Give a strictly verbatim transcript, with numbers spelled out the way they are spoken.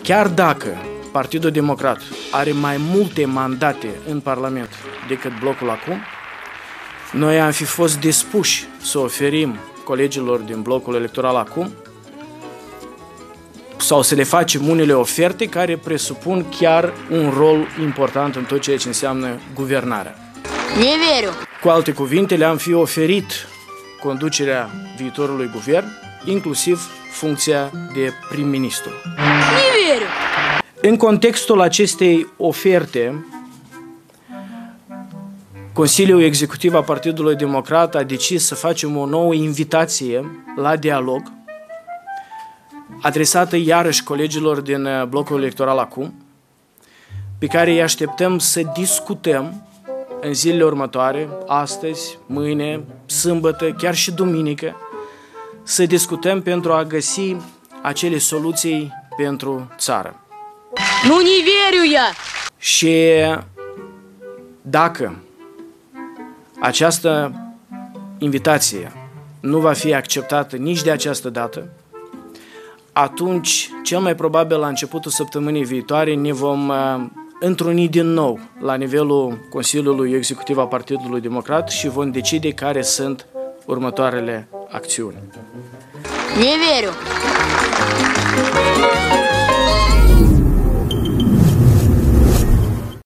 chiar dacă Partidul Democrat are mai multe mandate în Parlament decât blocul acum, noi am fi fost dispuși să oferim colegilor din blocul electoral acum sau să le facem unele oferte care presupun chiar un rol important în tot ceea ce înseamnă guvernarea. Neveru. Cu alte cuvinte, le-am fi oferit conducerea viitorului guvern, inclusiv funcția de prim-ministru. Neveru. În contextul acestei oferte, Consiliul Executiv al Partidului Democrat a decis să facem o nouă invitație la dialog, adresată iarăși colegilor din blocul electoral acum, pe care îi așteptăm să discutăm în zilele următoare, astăzi, mâine, sâmbătă, chiar și duminică, să discutăm pentru a găsi acele soluții pentru țară. Nu niveriu ea! Și dacă această invitație nu va fi acceptată nici de această dată, atunci, cel mai probabil, la începutul săptămânii viitoare, ne vom uh, întruni din nou la nivelul Consiliului Executiv al Partidului Democrat și vom decide care sunt următoarele acțiuni. Neveru!